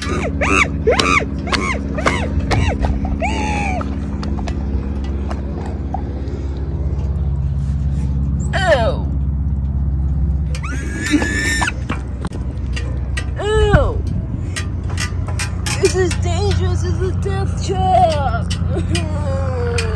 Ew. Ew. This is dangerous as a death trap.